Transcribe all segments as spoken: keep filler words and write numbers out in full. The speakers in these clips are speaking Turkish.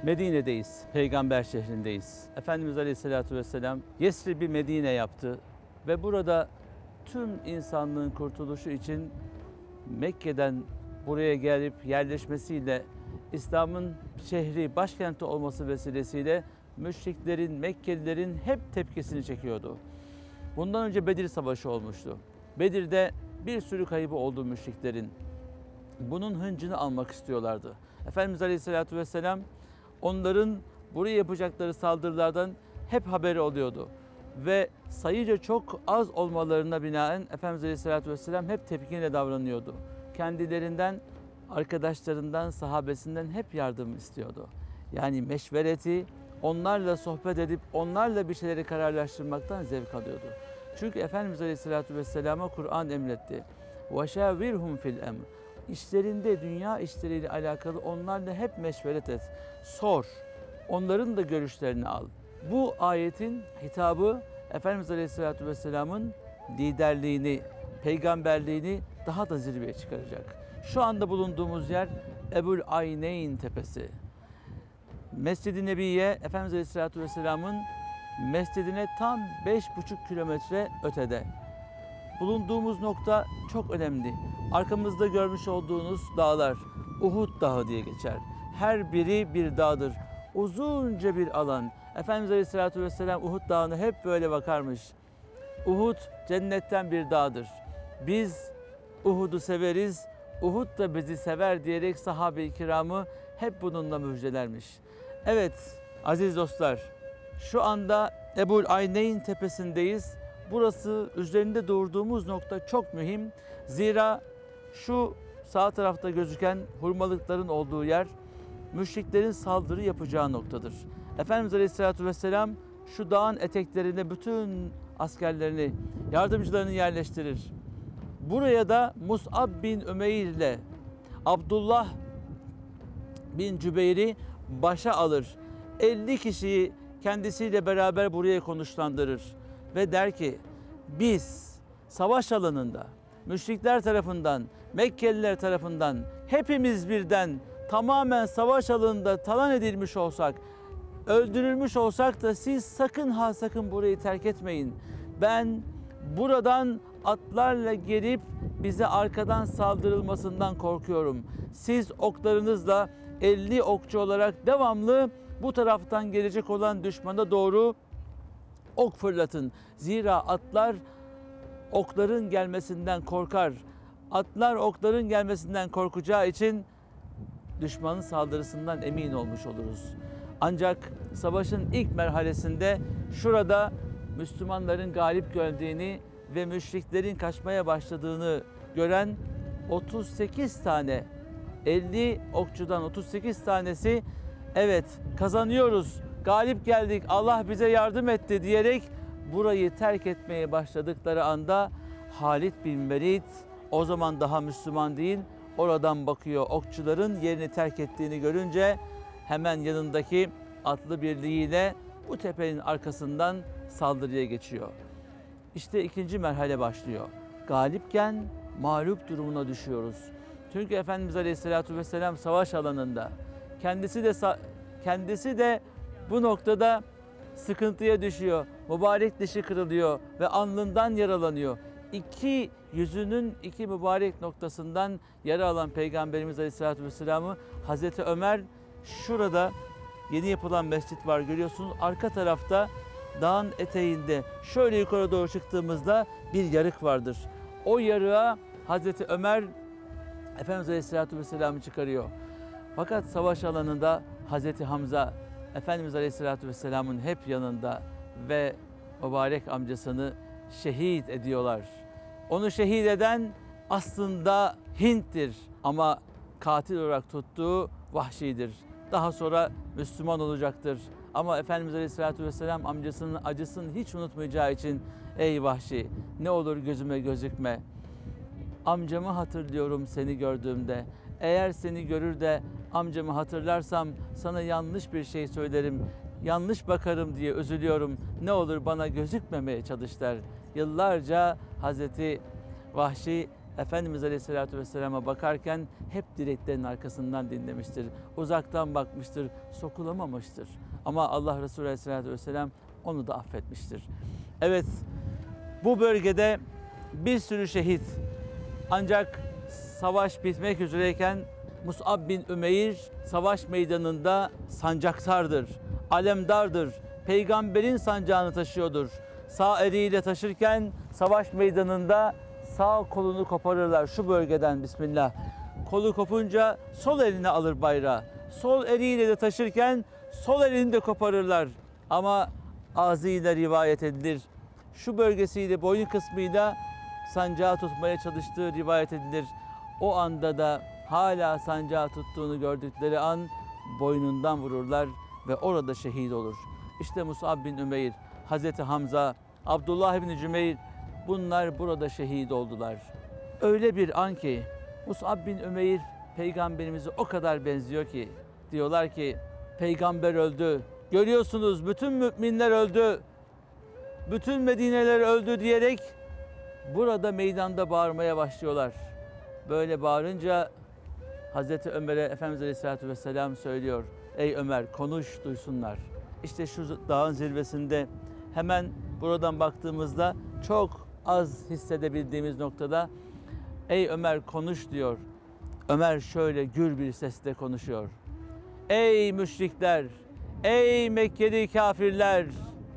Medine'deyiz, peygamber şehrindeyiz. Efendimiz Aleyhisselatü Vesselam Yesrib'i Medine yaptı ve burada tüm insanlığın kurtuluşu için Mekke'den buraya gelip yerleşmesiyle İslam'ın şehri, başkenti olması vesilesiyle müşriklerin, Mekkelilerin hep tepkisini çekiyordu. Bundan önce Bedir Savaşı olmuştu. Bedir'de bir sürü kaybı oldu müşriklerin. Bunun hıncını almak istiyorlardı. Efendimiz Aleyhisselatü Vesselam onların buraya yapacakları saldırılardan hep haberi oluyordu. Ve sayıca çok az olmalarına binaen Efendimiz Aleyhisselatü Vesselam hep tepkiyle davranıyordu. Kendilerinden, arkadaşlarından, sahabesinden hep yardım istiyordu. Yani meşvereti, onlarla sohbet edip onlarla bir şeyleri kararlaştırmaktan zevk alıyordu. Çünkü Efendimiz Aleyhisselatü Vesselam'a Kur'an emretti. وَشَاوِرْهُمْ فِي الْاَمْرِ İşlerinde, dünya işleriyle alakalı onlarla hep meşveret et. Sor. Onların da görüşlerini al. Bu ayetin hitabı Efendimiz Aleyhisselatü Vesselam'ın liderliğini, peygamberliğini daha da zirveye çıkaracak. Şu anda bulunduğumuz yer Ebul Ayneyn Tepesi. Mescid-i Nebiye, Efendimiz Aleyhisselatü Vesselam'ın mescidine tam beş buçuk kilometre ötede. Bulunduğumuz nokta çok önemli. Arkamızda görmüş olduğunuz dağlar Uhud Dağı diye geçer. Her biri bir dağdır. Uzunca bir alan. Efendimiz Aleyhisselatü Vesselam Uhud Dağı'na hep böyle bakarmış. Uhud cennetten bir dağdır. Biz Uhud'u severiz, Uhud da bizi sever diyerek sahabe-i kiramı hep bununla müjdelermiş. Evet aziz dostlar, şu anda Ebul Ayneyn Tepesi'ndeyiz. Burası üzerinde durduğumuz nokta çok mühim. Zira şu sağ tarafta gözüken hurmalıkların olduğu yer müşriklerin saldırı yapacağı noktadır. Efendimiz Aleyhisselatü Vesselam şu dağın eteklerine bütün askerlerini, yardımcılarını yerleştirir. Buraya da Mus'ab bin Ümeyr ile Abdullah bin Cübeyr'i başa alır. elli kişiyi kendisiyle beraber buraya konuşlandırır. Ve der ki biz savaş alanında müşrikler tarafından, Mekkeliler tarafından hepimiz birden tamamen savaş alanında talan edilmiş olsak, öldürülmüş olsak da siz sakın ha sakın burayı terk etmeyin. Ben buradan atlarla gelip bize arkadan saldırılmasından korkuyorum. Siz oklarınızla elli okçu olarak devamlı bu taraftan gelecek olan düşmana doğru ok fırlatın. Zira atlar okların gelmesinden korkar. Atlar okların gelmesinden korkacağı için düşmanın saldırısından emin olmuş oluruz. Ancak savaşın ilk merhalesinde şurada Müslümanların galip geldiğini ve müşriklerin kaçmaya başladığını gören otuz sekiz tane, elli okçudan otuz sekiz tanesi evet kazanıyoruz, galip geldik, Allah bize yardım etti diyerek burayı terk etmeye başladıkları anda Halid bin Velid o zaman daha Müslüman değil, oradan bakıyor, okçuların yerini terk ettiğini görünce hemen yanındaki atlı birliğiyle bu tepenin arkasından saldırıya geçiyor. İşte ikinci merhale başlıyor. Galipken mağlup durumuna düşüyoruz. Çünkü Efendimiz Aleyhisselatü Vesselam savaş alanında. Kendisi de kendisi de bu noktada sıkıntıya düşüyor. Mübarek dişi kırılıyor ve alnından yaralanıyor. İki yüzünün iki mübarek noktasından yara alan Peygamberimiz Aleyhisselatü Vesselam'ı Hazreti Ömer şurada yeni yapılan mescit var görüyorsunuz. Arka tarafta dağın eteğinde şöyle yukarı doğru çıktığımızda bir yarık vardır. O yarığa Hazreti Ömer Efendimiz Aleyhisselatü Vesselam'ı çıkarıyor. Fakat savaş alanında Hazreti Hamza Efendimiz Aleyhisselatü Vesselam'ın hep yanında ve mübarek amcasını şehit ediyorlar. Onu şehit eden aslında Hint'tir ama katil olarak tuttuğu Vahşi'dir. Daha sonra Müslüman olacaktır. Ama Efendimiz Aleyhisselatü Vesselam amcasının acısını hiç unutmayacağı için ey Vahşi ne olur gözüme gözükme. Amcamı hatırlıyorum seni gördüğümde. Eğer seni görür de amcamı hatırlarsam sana yanlış bir şey söylerim. Yanlış bakarım diye üzülüyorum. Ne olur bana gözükmemeye çalış der. Yıllarca Hazreti Vahşi Efendimiz Aleyhisselatü Vesselam'a bakarken hep direklerin arkasından dinlemiştir. Uzaktan bakmıştır, sokulamamıştır. Ama Allah Resulü Aleyhisselatü Vesselam onu da affetmiştir. Evet, bu bölgede bir sürü şehit, ancak savaş bitmek üzereyken Mus'ab bin Ümeyr savaş meydanında sancaktardır, alemdardır, peygamberin sancağını taşıyordur. Sağ eliyle taşırken savaş meydanında sağ kolunu koparırlar şu bölgeden, bismillah. Kolu kopunca sol eline alır bayrağı. Sol eliyle de taşırken sol elini de koparırlar. Ama ağzıyla rivayet edilir. Şu bölgesiyle, boyun kısmıyla sancağı tutmaya çalıştığı rivayet edilir. O anda da hala sancağı tuttuğunu gördükleri an boynundan vururlar ve orada şehit olur. İşte Mus'ab bin Ümeyr, Hazreti Hamza, Abdullah bin Cümeyr, bunlar burada şehit oldular. Öyle bir an ki Mus'ab bin Ümeyr peygamberimize o kadar benziyor ki diyorlar ki peygamber öldü. Görüyorsunuz bütün müminler öldü. Bütün Medineler öldü diyerek burada meydanda bağırmaya başlıyorlar. Böyle bağırınca Hazreti Ömer'e Efendimiz Aleyhisselatü Vesselam söylüyor. Ey Ömer, konuş, duysunlar. İşte şu dağın zirvesinde, hemen buradan baktığımızda çok az hissedebildiğimiz noktada ey Ömer konuş diyor. Ömer şöyle gür bir sesle konuşuyor. Ey müşrikler, ey Mekkeli kafirler,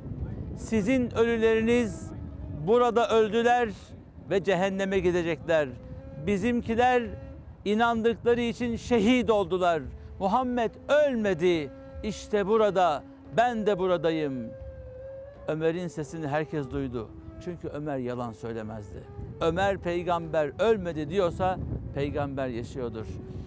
sizin ölüleriniz burada öldüler ve cehenneme gidecekler. Bizimkiler inandıkları için şehit oldular. Muhammed ölmedi. İşte burada, ben de buradayım. Ömer'in sesini herkes duydu. Çünkü Ömer yalan söylemezdi. Ömer peygamber ölmedi diyorsa peygamber yaşıyordur.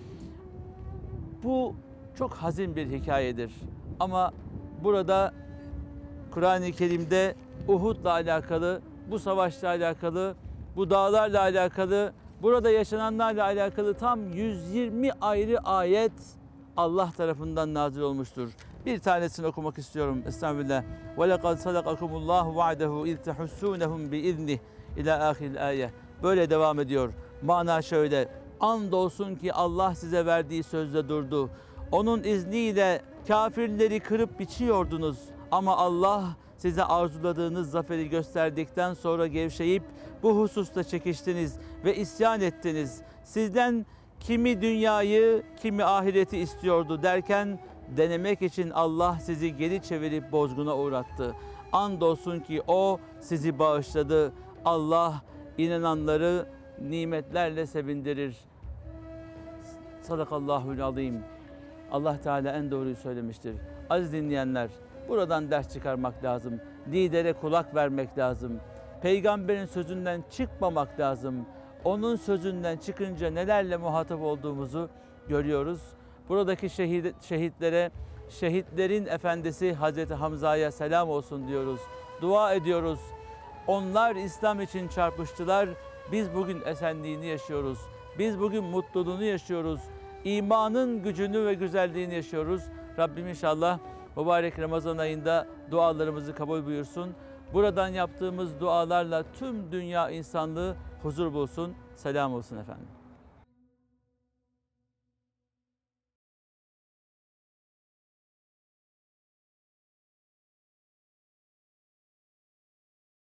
Bu çok hazin bir hikayedir. Ama burada Kur'an-ı Kerim'de Uhud'la alakalı, bu savaşla alakalı, bu dağlarla alakalı, burada yaşananlarla alakalı tam yüz yirmi ayrı ayet Allah tarafından nazil olmuştur. Bir tanesini okumak istiyorum. Estağfirullah. وَلَقَدْ صَدَقَكُمُ اللّٰهُ وَعْدَهُ اِذْ تَحُسُّونَهُمْ بِاِذْنِهِ İlâ âhiril âye. Böyle devam ediyor. Mana şöyle. Andolsun ki Allah size verdiği sözde durdu. Onun izniyle kafirleri kırıp biçiyordunuz. Ama Allah size arzuladığınız zaferi gösterdikten sonra gevşeyip bu hususta çekiştiniz ve isyan ettiniz. Sizden kimi dünyayı, kimi ahireti istiyordu derken denemek için Allah sizi geri çevirip bozguna uğrattı. Andolsun ki O sizi bağışladı. Allah inananları nimetlerle sevindirir. Sadakallahul azim. Allah Teala en doğruyu söylemiştir. Aziz dinleyenler, buradan ders çıkarmak lazım. Lidere kulak vermek lazım. Peygamberin sözünden çıkmamak lazım. Onun sözünden çıkınca nelerle muhatap olduğumuzu görüyoruz. Buradaki şehit, şehitlere, şehitlerin efendisi Hazreti Hamza'ya selam olsun diyoruz. Dua ediyoruz. Onlar İslam için çarpıştılar. Biz bugün esenliğini yaşıyoruz. Biz bugün mutluluğunu yaşıyoruz. İmanın gücünü ve güzelliğini yaşıyoruz. Rabbim inşallah mübarek Ramazan ayında dualarımızı kabul buyursun. Buradan yaptığımız dualarla tüm dünya insanlığı huzur bulsun. Selam olsun efendim.